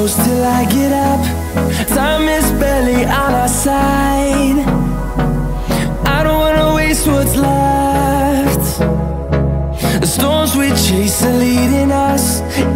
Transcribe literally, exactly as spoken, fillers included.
close till I get up. Time is barely on our side. I don't wanna waste what's left. The storms we chase are leading us